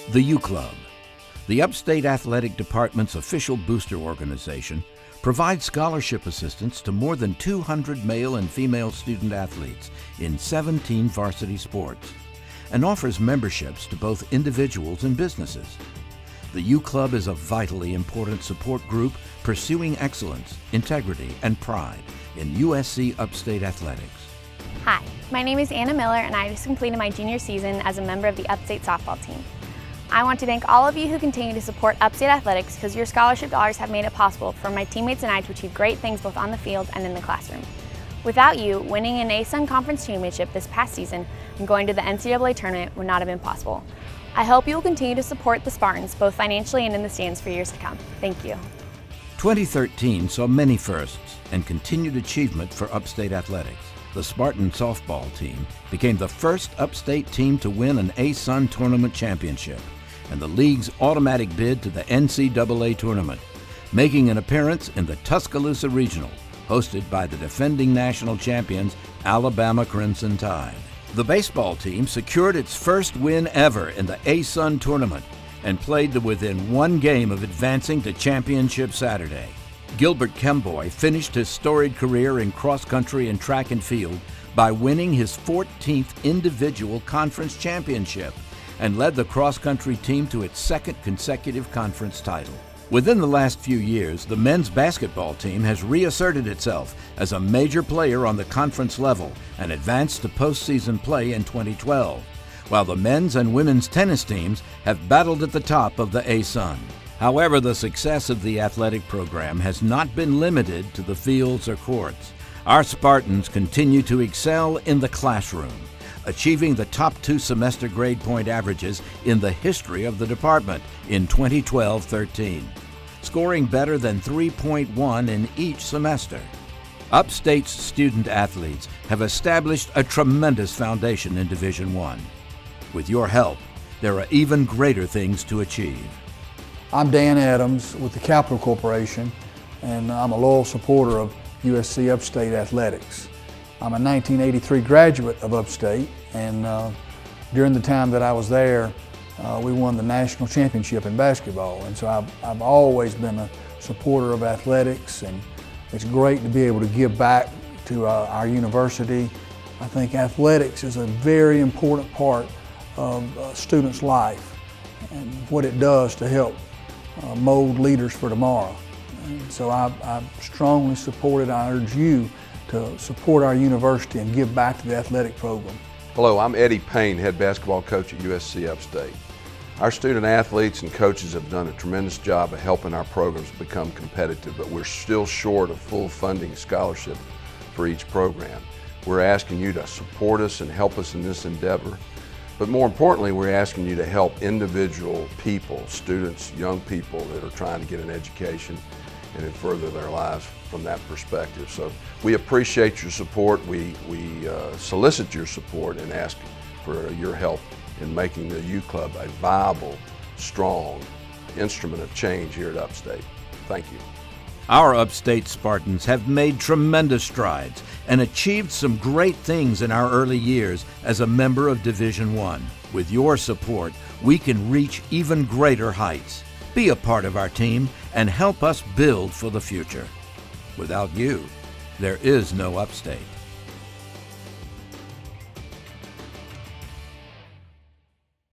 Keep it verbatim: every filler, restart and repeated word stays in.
The U Club, the Upstate Athletic Department's official booster organization, provides scholarship assistance to more than two hundred male and female student athletes in seventeen varsity sports and offers memberships to both individuals and businesses. The U Club is a vitally important support group pursuing excellence, integrity, and pride in U S C Upstate athletics. Hi, my name is Anna Miller and I just completed my junior season as a member of the Upstate softball team. I want to thank all of you who continue to support Upstate Athletics because your scholarship dollars have made it possible for my teammates and I to achieve great things both on the field and in the classroom. Without you, winning an A S U N Conference Championship this past season and going to the N C double A tournament would not have been possible. I hope you will continue to support the Spartans both financially and in the stands for years to come. Thank you. twenty thirteen saw many firsts and continued achievement for Upstate Athletics. The Spartan softball team became the first Upstate team to win an A S U N tournament championship and the league's automatic bid to the N C double A tournament, making an appearance in the Tuscaloosa Regional, hosted by the defending national champions Alabama Crimson Tide. The baseball team secured its first win ever in the A S U N tournament and played to within one game of advancing to Championship Saturday. Gilbert Kemboy finished his storied career in cross-country and track and field by winning his fourteenth individual conference championship and led the cross-country team to its second consecutive conference title. Within the last few years, the men's basketball team has reasserted itself as a major player on the conference level and advanced to postseason play in twenty twelve, while the men's and women's tennis teams have battled at the top of the A S U N. However, the success of the athletic program has not been limited to the fields or courts. Our Spartans continue to excel in the classroom, achieving the top two semester grade point averages in the history of the department in twenty twelve thirteen, scoring better than three point one in each semester. Upstate's student athletes have established a tremendous foundation in Division One. With your help, there are even greater things to achieve. I'm Dan Adams with the Capital Corporation, and I'm a loyal supporter of U S C Upstate Athletics. I'm a nineteen eighty-three graduate of Upstate, and uh, during the time that I was there, uh, we won the national championship in basketball. And so I've, I've always been a supporter of athletics, and it's great to be able to give back to uh, our university. I think athletics is a very important part of a student's life and what it does to help uh, mold leaders for tomorrow. And so I, I strongly support it. I urge you to support our university and give back to the athletic program. Hello, I'm Eddie Payne, head basketball coach at U S C Upstate. Our student athletes and coaches have done a tremendous job of helping our programs become competitive, but we're still short of full funding scholarship for each program. We're asking you to support us and help us in this endeavor. But more importantly, we're asking you to help individual people, students, young people that are trying to get an education and further their lives from that perspective. So we appreciate your support. We, we uh, solicit your support and ask for your help in making the U Club a viable, strong instrument of change here at Upstate. Thank you. Our Upstate Spartans have made tremendous strides and achieved some great things in our early years as a member of Division One. With your support, we can reach even greater heights. Be a part of our team and help us build for the future. Without you, there is no Upstate.